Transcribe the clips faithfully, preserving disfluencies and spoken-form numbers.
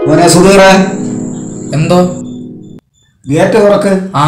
മോനെ സുധീറ, എന്തോ ഗേറ്റ് തുറക്ക്. ആ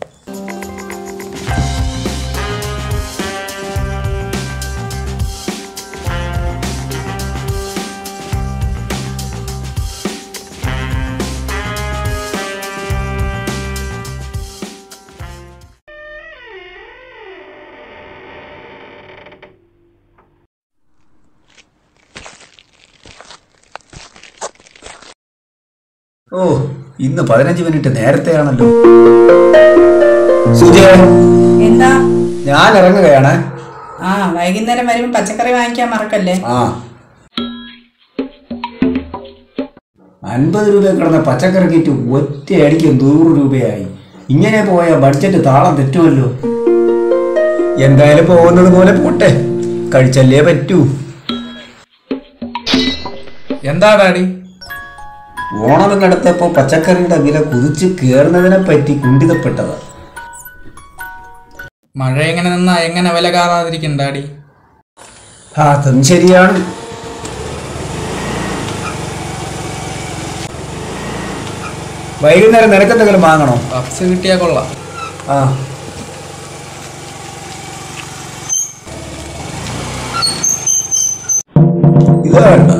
ഓ, ഇന്ന് പതിനഞ്ച് മിനിറ്റ് നേരത്തെയാണല്ലോ. സുജയ, എന്താ? ഞാൻ ഇറങ്ങുകയാണ്. ആ, വൈകുന്നേരം വരുമ്പോ പച്ചക്കറി വാങ്ങിക്കാൻ മറക്കല്ലേ. ആ, അൻപത് രൂപ കിടന്ന പച്ചക്കറി കിറ്റ് ഒറ്റയടിക്ക് നൂറ് രൂപയായി. ഇങ്ങനെ പോയ ബഡ്ജറ്റ് താളം തെറ്റുമല്ലോ. എന്തായാലും പോകുന്നത് പോലെ പോട്ടെ, കഴിച്ചല്ലേ പറ്റൂ. എന്താ ഡാഡി? ഓണമെന്നടുത്തപ്പോ പച്ചക്കറിയുടെ വില കുതിച്ചു കയറുന്നതിനെ പറ്റി കുണ്ഠിതപ്പെട്ടതാ. മഴ എങ്ങനെ നിന്നാ എങ്ങനെ വില കാറാതിരിക്കും ഡാഡി? ആ, അതും ശരിയാണ്. വൈകുന്നേരം നിനക്കെന്തെങ്കിലും വാങ്ങണോ? പപ്സ് കിട്ടിയാ കൊള്ളാം. ആ, ഇത് വേണ്ട.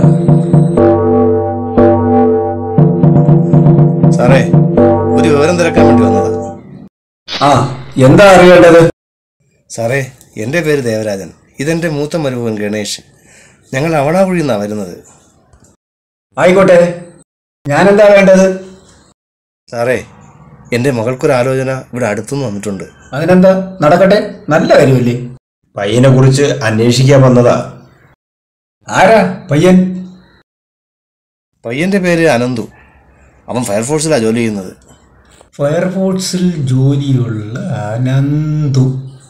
സാറേ, ഒരു വിവരം തിരക്കാൻ വേണ്ടി വന്നതാ. ആ, എന്താ അറിയേണ്ടത്? സാറേ, എൻ്റെ പേര് ദേവരാജൻ. ഇതെൻ്റെ മൂത്ത മരുമകൻ ഗണേഷ്. ഞങ്ങൾ അവണാകുഴിയിൽ നിന്നാണ് വരുന്നത്. ആയിക്കോട്ടെ, ഞാനെന്താ വേണ്ടത്? സാറേ, എൻ്റെ മകൾക്കൊരാലോചന ഇവിടെ അടുത്തുനിന്ന് വന്നിട്ടുണ്ട്. അതിനെന്താ, നടക്കട്ടെ, നല്ല കാര്യമല്ലേ. പയ്യനെ കുറിച്ച് അന്വേഷിക്കാൻ വന്നതാ. ആരാ പയ്യൻ? പയ്യൻ്റെ പേര് അനന്തു. അവൻ ഫയർഫോഴ്സിലാണ് ജോലി ചെയ്യുന്നത്. ഫയർഫോഴ്സിൽ ജോലിയുള്ള അനന്തു.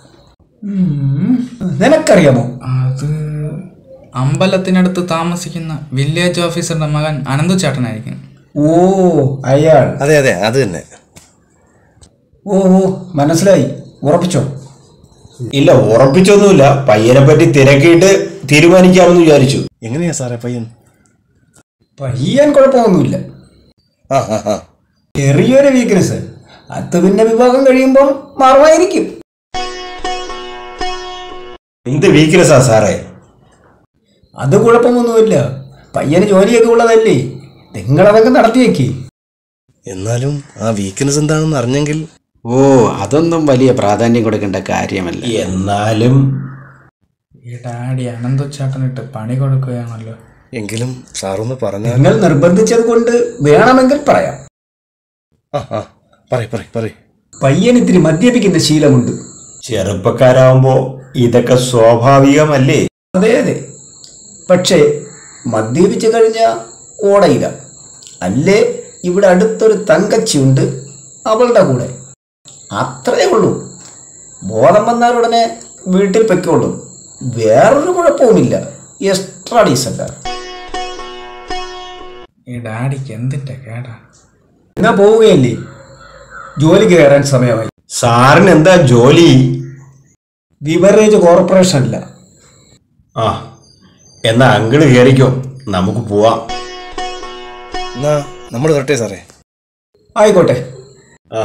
നിനക്കറിയാമോ? അത് അമ്പലത്തിനടുത്ത് താമസിക്കുന്ന വില്ലേജ് ഓഫീസറുടെ മകൻ അനന്തു ചേട്ടനായിരിക്കും. ഓ, അയാൾ. അതെ അതെ, അത് തന്നെ. ഓ ഓ, മനസ്സിലായി. ഉറപ്പിച്ചോ? ഇല്ല, ഉറപ്പിച്ചൊന്നുമില്ല. പയ്യനെ പറ്റി തിരക്കിയിട്ട് തീരുമാനിക്കാമെന്ന് വിചാരിച്ചു. എങ്ങനെയാ സാറേ പയ്യൻ? പയ്യൻ കുഴപ്പമൊന്നുമില്ല. ആ ആ ആ ചെറിയൊരു വീക്ക്നെസ്. അത് പിന്നെ വിവാഹം കഴിയുമ്പോൾ മാറുമായിരിക്കും. എന്ത് വീക്ക്നെസ്സാ സാറേ? അത് കുഴപ്പമൊന്നുമില്ല. പയ്യന് ജോലിയൊക്കെ ഉള്ളതല്ലേ, നിങ്ങളതൊക്കെ നടത്തിയേക്ക്. എന്നാലും ആ വീക്ക്നെസ് എന്താണെന്ന് അറിഞ്ഞെങ്കിൽ. ഓ, അതൊന്നും വലിയ പ്രാധാന്യം കൊടുക്കേണ്ട കാര്യമല്ല. എന്നാലും ഈ ഡാഡി അനന്തു ചേട്ടനിട്ട് പണി കൊടുക്കുകയാണല്ലോ. എങ്കിലും സാറൊന്ന് പറഞ്ഞാൽ. നിങ്ങൾ നിർബന്ധിച്ചത് കൊണ്ട് വേണമെങ്കിൽ പറയാം. ആ ആ പറയ് പറയ് പറയ്. പയ്യൻ ഇത്തിരി മദ്യപിക്കുന്ന ശീലമുണ്ട്. ചെറുപ്പക്കാരാവുമ്പോ ഇതൊക്കെ സ്വാഭാവികമല്ലേ? അതെ അതെ, പക്ഷേ മദ്യപിച്ചു കഴിഞ്ഞാൽ ഓടയില്ല. അല്ലേ, ഇവിടെ അടുത്തൊരു തങ്കച്ചിയുണ്ട്, അവളുടെ കൂടെ. അത്രയേ ഉള്ളൂ. ബോധം വന്നാൽ ഉടനെ വീട്ടിൽ പൊയ്ക്കോളും. വേറൊരു കുഴപ്പവുമില്ല. എക്സ്ട്രാ ഡീസൻ്റാ. ഈ ഡാഡിക്ക് എന്തിന്റെ കേടാ? എന്നാ പോവുകയല്ലേ, ജോലിക്ക് കയറാൻ സമയമായി. സാറിന് എന്താ ജോലി? ബിവറേജ് കോർപ്പറേഷനില്ല. ആ, എന്നാ അങ്കിള് കയറിക്കോ, നമുക്ക് പോവാം. എന്നാ നമ്മൾ വരട്ടെ സാറേ. ആയിക്കോട്ടെ. ആ,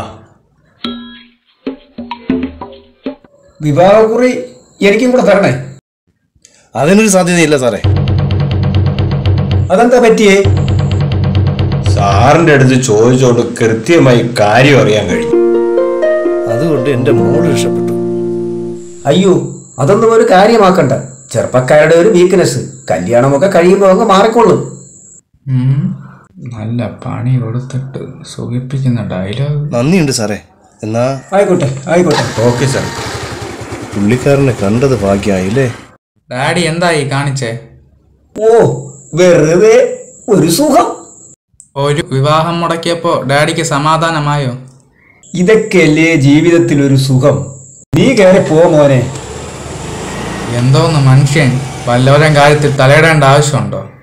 വിവാഹക്കുറി എനിക്കും കൂടെ തരണേ. അതിനൊരു സാധ്യതയില്ല സാറേ. അതെന്താ പറ്റിയേ? സാറിന്റെ അടുത്ത് ചോദിച്ചോണ്ട് കൃത്യമായി കാര്യം അറിയാൻ കഴിയും. അതുകൊണ്ട് എൻ്റെ മോള് രക്ഷപ്പെട്ടു. അയ്യോ, അതൊന്നും ഒരു കാര്യമാക്കണ്ട. ചെറുപ്പക്കാരുടെ ഒരു വീക്ക്നെസ്. കല്യാണമൊക്കെ കഴിയുമ്പോൾ അങ്ങ് മാറിക്കൊള്ളും. നല്ല പണി കൊടുത്തിട്ട് സുഖിപ്പിക്കുന്ന ഡയലോഗ്. നന്ദിയുണ്ട് സാറേ. എന്നാ ആയിക്കോട്ടെ ആയിക്കോട്ടെ. Okay sir. പുള്ളിക്കാരനെ കണ്ടത് ഭാഗ്യമായില്ലേ. ഡാഡി എന്തായി കാണിച്ചേ? ഓ, വെറുതെ ഒരു സുഖം. ഒരു വിവാഹം മുടക്കിയപ്പോ ഡാഡിക്ക് സമാധാനമായോ? ഇതൊക്കെയല്ലേ ജീവിതത്തിൽ ഒരു സുഖം. നീ കയറി പോ മോനെ. എന്തോന്ന് മനുഷ്യൻ, വല്ലവരും കാര്യത്തിൽ തലയിടേണ്ട ആവശ്യമുണ്ടോ?